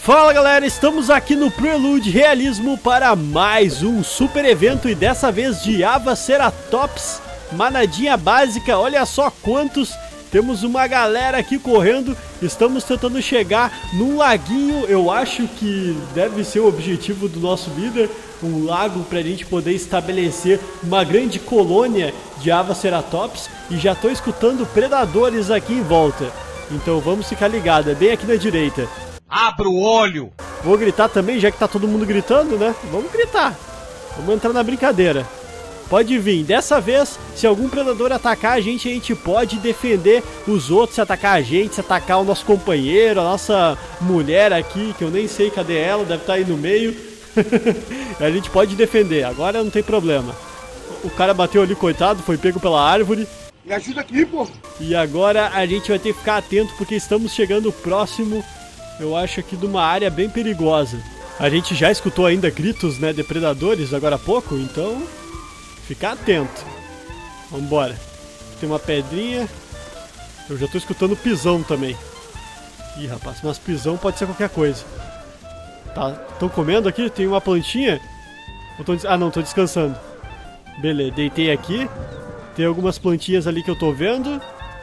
Fala galera, estamos aqui no Prelude Realismo para mais um super evento e dessa vez de Avaceratops, manadinha básica. Olha só quantos, temos uma galera aqui correndo, estamos tentando chegar num laguinho, eu acho que deve ser o objetivo do nosso líder, um lago para a gente poder estabelecer uma grande colônia de Avaceratops e já estou escutando predadores aqui em volta, então vamos ficar ligados, é bem aqui na direita. Abra o olho! Vou gritar também, já que tá todo mundo gritando, né? Vamos gritar. Vamos entrar na brincadeira. Pode vir. Dessa vez, se algum predador atacar a gente pode defender os outros, se atacar a gente, se atacar o nosso companheiro, a nossa mulher aqui, que eu nem sei cadê ela, deve estar aí no meio. A gente pode defender, agora não tem problema. O cara bateu ali, coitado, foi pego pela árvore. Me ajuda aqui, pô! E agora a gente vai ter que ficar atento, porque estamos chegando próximo, eu acho, aqui de uma área bem perigosa. A gente já escutou ainda gritos, né, de predadores agora há pouco, então ficar atento. Vambora. Tem uma pedrinha. Eu já tô escutando pisão também. Ih, rapaz, mas pisão pode ser qualquer coisa. Tá, estão comendo aqui? Tem uma plantinha? Ah não, tô descansando. Beleza, deitei aqui. Tem algumas plantinhas ali que eu tô vendo.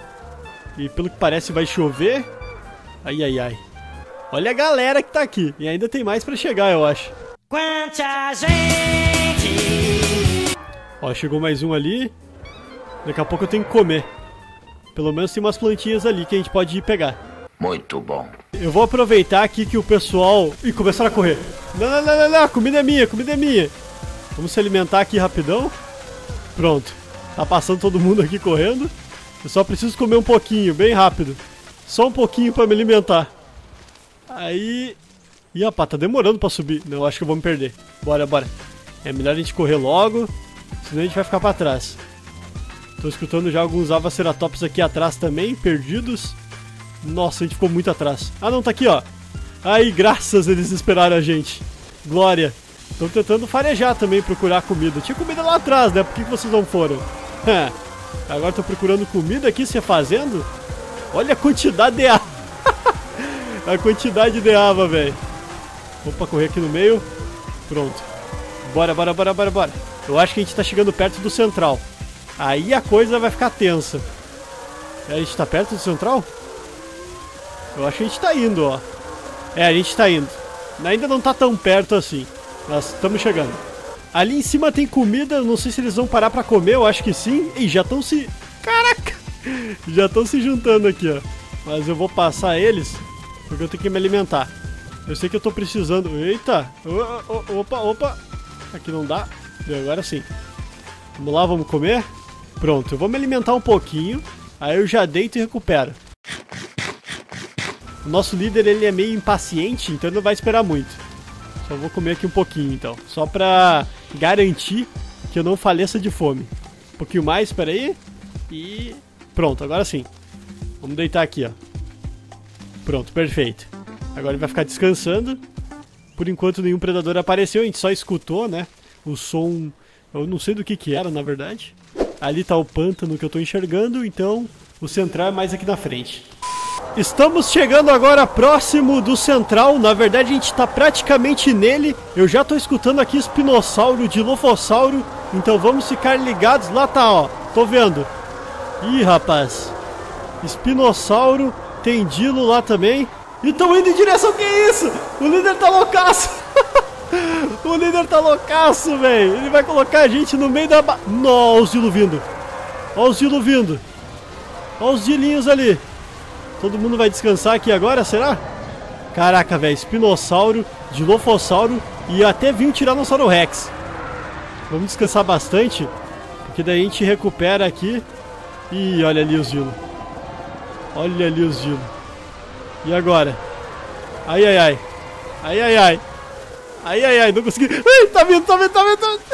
E pelo que parece vai chover. Ai, ai, ai. Olha a galera que tá aqui. E ainda tem mais pra chegar, eu acho. Quanta gente! Ó, chegou mais um ali. Daqui a pouco eu tenho que comer. Pelo menos tem umas plantinhas ali que a gente pode ir pegar. Muito bom. Eu vou aproveitar aqui que o pessoal... Ih, começaram a correr. Não, comida é minha, comida é minha. Vamos se alimentar aqui rapidão. Pronto. Tá passando todo mundo aqui correndo. Eu só preciso comer um pouquinho, bem rápido. Só um pouquinho pra me alimentar. Aí... Ih, rapaz, tá demorando pra subir. Não, acho que eu vou me perder. Bora, bora. É melhor a gente correr logo, senão a gente vai ficar pra trás. Tô escutando já alguns Avaceratops aqui atrás também, perdidos. Nossa, a gente ficou muito atrás. Ah, não, tá aqui, ó. Aí, graças, eles esperaram a gente. Glória. Tô tentando farejar também, procurar comida. Tinha comida lá atrás, né? Por que vocês não foram? Agora tô procurando comida aqui, se fazendo. Olha a quantidade de ava. A quantidade de ava, velho. Opa, correr aqui no meio. Pronto. Bora, bora, bora, bora, bora. Eu acho que a gente tá chegando perto do central. Aí a coisa vai ficar tensa. A gente tá perto do central? Eu acho que a gente tá indo, ó. É, a gente tá indo. Ainda não tá tão perto assim. Nós estamos chegando. Ali em cima tem comida, não sei se eles vão parar pra comer, eu acho que sim. E já estão se... Caraca! Já estão se juntando aqui, ó. Mas eu vou passar eles, porque eu tenho que me alimentar. Eu sei que eu tô precisando... Eita! Opa, opa! Aqui não dá. Agora sim. Vamos lá, vamos comer. Pronto, eu vou me alimentar um pouquinho. Aí eu já deito e recupero. O nosso líder, ele é meio impaciente, então ele não vai esperar muito. Só vou comer aqui um pouquinho, então. Só pra garantir que eu não faleça de fome. Um pouquinho mais, espera aí. E... pronto, agora sim. Vamos deitar aqui, ó. Pronto, perfeito. Agora ele vai ficar descansando. Por enquanto nenhum predador apareceu, a gente só escutou, né? O som... eu não sei do que era, na verdade. Ali tá o pântano que eu tô enxergando, então o central é mais aqui na frente. Estamos chegando agora próximo do central, na verdade a gente tá praticamente nele. Eu já tô escutando aqui espinossauro, dilofossauro, então vamos ficar ligados. Lá tá, ó, tô vendo. Ih, rapaz. Espinossauro, tem dilo lá também. E tão indo em direção, que isso? O líder tá loucaço. O líder tá loucaço, velho. Ele vai colocar a gente no meio da... Nossa, os dilos vindo. Ó os dilos vindo. Ó os dilinhos ali. Todo mundo vai descansar aqui agora, será? Caraca, velho, espinossauro, dilofossauro e até vi um Tiranossauro Rex. Vamos descansar bastante, porque daí a gente recupera aqui. Ih, olha ali os dilos. Olha ali os dilos. E agora? Ai, ai, ai. Ai, ai, ai. Ai, ai, ai, não consegui. Ai, tá vindo, tá vindo, tá vindo, tá vindo.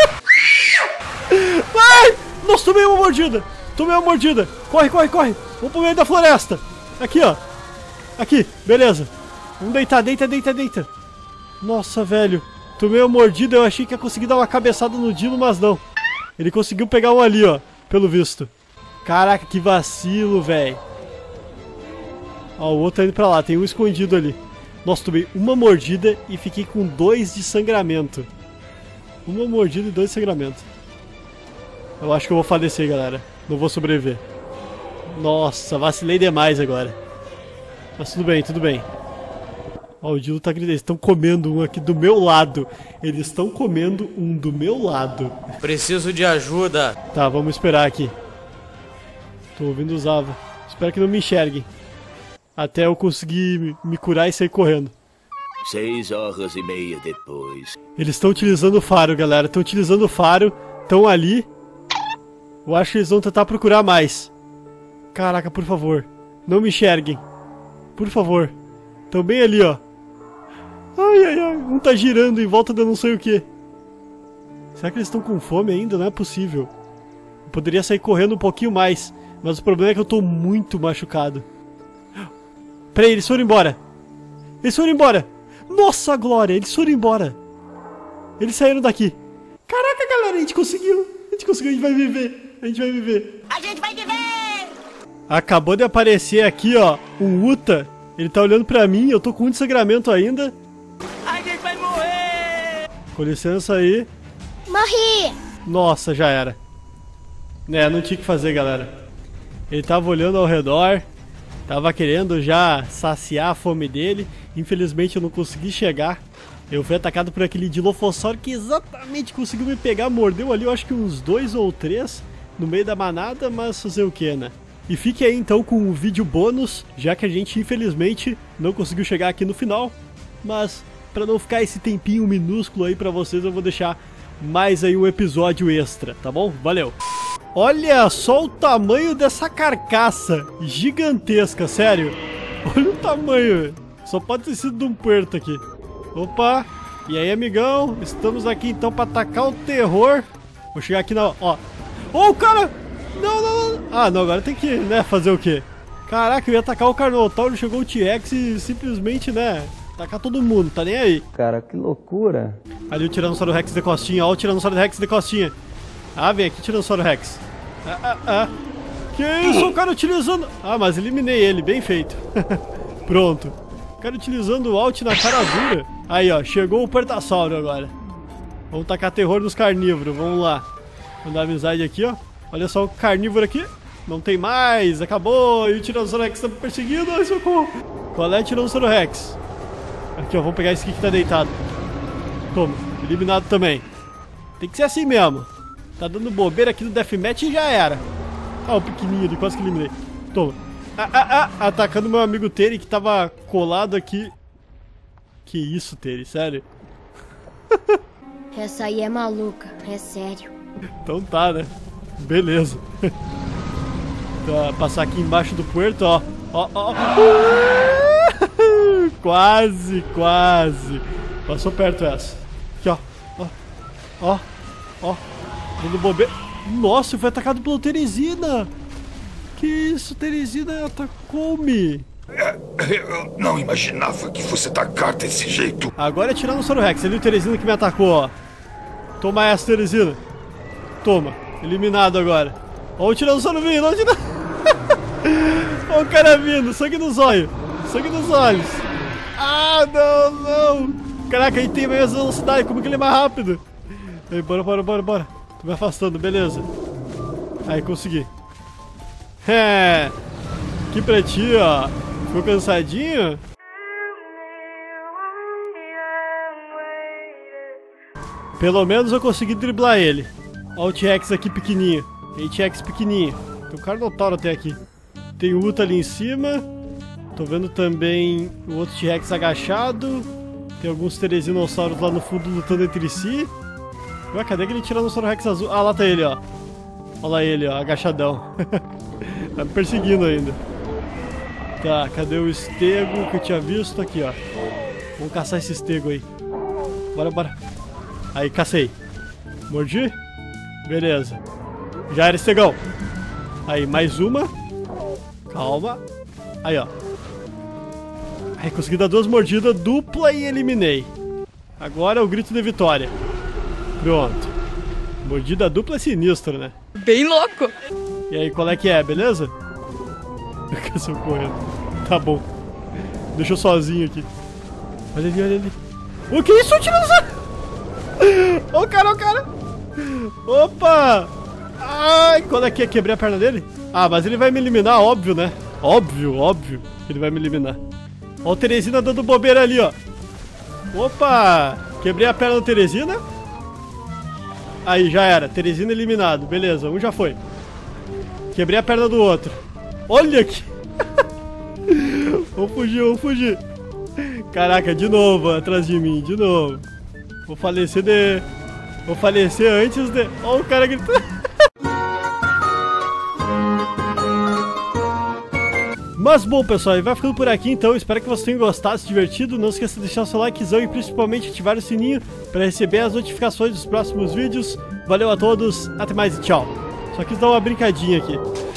Ai, nossa, tomei uma mordida. Tomei uma mordida. Corre, corre, corre. Vamos pro meio da floresta. Aqui, ó. Aqui, beleza. Vamos deitar, deita, deita, deita. Nossa, velho. Tomei uma mordida, eu achei que ia conseguir dar uma cabeçada no dilo, mas não. Ele conseguiu pegar um ali, ó. Pelo visto. Caraca, que vacilo, velho. Ó, o outro tá indo pra lá. Tem um escondido ali. Nossa, tomei uma mordida e fiquei com 2 de sangramento. Uma mordida e 2 de sangramento. Eu acho que eu vou falecer, galera. Não vou sobreviver. Nossa, vacilei demais agora. Mas tudo bem, tudo bem. Ó, o Dilo tá gritando. Eles estão comendo um aqui do meu lado. Eles estão comendo um do meu lado. Preciso de ajuda. Tá, vamos esperar aqui. Tô ouvindo os Ava. Espero que não me enxerguem. Até eu conseguir me curar e sair correndo. 6h30 depois. Eles estão utilizando o faro, galera. Estão utilizando o faro. Estão ali. Eu acho que eles vão tentar procurar mais. Caraca, por favor. Não me enxerguem. Por favor. Estão bem ali, ó. Ai, ai, ai. Um tá girando em volta de eu não sei o que. Será que eles estão com fome ainda? Não é possível. Eu poderia sair correndo um pouquinho mais. Mas o problema é que eu tô muito machucado. Peraí, eles foram embora. Eles foram embora. Nossa, Glória, eles foram embora. Eles saíram daqui. Caraca, galera, a gente conseguiu. A gente conseguiu, a gente vai viver. A gente vai viver. A gente vai viver! Acabou de aparecer aqui, ó, um Uta. Ele tá olhando pra mim, eu tô com um sangramento ainda. A gente vai morrer! Com licença aí. Morri! Nossa, já era. Né, não tinha o que fazer, galera. Ele tava olhando ao redor. Tava querendo já saciar a fome dele. Infelizmente eu não consegui chegar. Eu fui atacado por aquele Dilophosaurus que exatamente conseguiu me pegar. Mordeu ali, eu acho que uns 2 ou 3 no meio da manada, mas fazer o que, né? E fique aí então com o vídeo bônus, já que a gente infelizmente não conseguiu chegar aqui no final. Mas para não ficar esse tempinho minúsculo aí pra vocês, eu vou deixar mais aí um episódio extra, tá bom? Valeu! Olha só o tamanho dessa carcaça gigantesca, sério. Olha o tamanho. Só pode ter sido de um puerto aqui. Opa. E aí, amigão? Estamos aqui então para atacar o terror. Vou chegar aqui na... Ó. Oh, cara! Não, não, não. Ah, não. Agora tem que, né, fazer o quê? Caraca, eu ia atacar o Carnotauro. Chegou o T-Rex e simplesmente, né, atacar todo mundo. Tá nem aí. Cara, que loucura. Ali o Tiranossauro Rex de costinha. Ó o Tiranossauro Rex de costinha. Ah, vem aqui, Tiranossauro Rex. Que isso, o cara utilizando... Ah, mas eliminei ele, bem feito. Pronto. O cara utilizando o Alt na cara dura. Aí, ó, chegou o Puertasauro agora. Vamos tacar terror nos carnívoros, vamos lá. Vamos dar amizade aqui, ó. Olha só o carnívoro aqui. Não tem mais, acabou. E o Tiranossauro Rex tá me perseguindo, ai, socorro. Qual é o Tiranossauro Rex? Aqui, ó, vamos pegar esse aqui que tá deitado. Toma, eliminado também. Tem que ser assim mesmo. Tá dando bobeira aqui no Deathmatch e já era. Ah, o pequenininho ali, quase que eliminei. Toma. Atacando meu amigo Terry que tava colado aqui. Que isso, Terry, sério? Essa aí é maluca, é sério. Então tá, né? Beleza. Tá, passar aqui embaixo do puerto, ó. Ó, ó. Quase, quase. Passou perto essa. Aqui, ó. Ó, ó, ó. Dando bobeira. Nossa, eu fui atacado pela Teresina. Que isso, Teresina atacou-me. Eu não imaginava que fosse atacar desse jeito. Agora é Tiranossauro Rex. Ali o Teresina que me atacou, ó. Toma essa, Teresina. Toma. Eliminado agora. Ó o Tiranossauro vindo, ó o Tiranossauro. Ó o cara vindo. Sangue nos olhos. Sangue nos olhos. Ah, não, não. Caraca, aí tem mais velocidade. Como que ele é mais rápido? Aí, bora, bora, bora, bora. Tô me afastando, beleza. Aí, consegui. É. Aqui pra ti, ó. Ficou cansadinho? Pelo menos eu consegui driblar ele. Ó o T-Rex aqui pequenininho. Tem T-Rex pequenininho. Tem o Carnotauro até aqui. Tem o Uta ali em cima. Tô vendo também o outro T-Rex agachado. Tem alguns Teresinossauros lá no fundo lutando entre si. Ué, cadê aquele Tiranossauro Rex azul? Ah, lá tá ele, ó. Olha lá ele, ó, agachadão. Tá me perseguindo ainda. Tá, cadê o estego que eu tinha visto? Aqui, ó. Vamos caçar esse estego aí. Bora, bora. Aí, cacei. Mordi? Beleza. Já era estegão. Aí, mais uma. Calma. Aí, ó. Aí, consegui dar 2 mordidas dupla e eliminei. Agora é o grito de vitória. Pronto. Mordida dupla é sinistro, né? Bem louco. E aí, qual é que é, beleza? Eu correndo. Tá bom. Deixa eu sozinho aqui. Olha ali, olha ali. O que é isso? Tiranossauro! Ô, cara, ô, cara! Opa! Ai, quando é que quebrei a perna dele? Ah, mas ele vai me eliminar, óbvio, né? Óbvio, óbvio que ele vai me eliminar. Ó o Teresina dando bobeira ali, ó. Opa! Quebrei a perna do Teresina. Aí, já era. Teresina eliminado. Beleza, um já foi. Quebrei a perna do outro. Olha aqui. Vamos fugir, vamos fugir. Caraca, de novo atrás de mim, de novo. Vou falecer antes de... Ó o cara gritando. Mas bom, pessoal, vai ficando por aqui então. Espero que vocês tenham gostado, se divertido. Não esqueça de deixar o seu likezão e principalmente ativar o sininho para receber as notificações dos próximos vídeos. Valeu a todos, até mais e tchau. Só quis dar uma brincadinha aqui.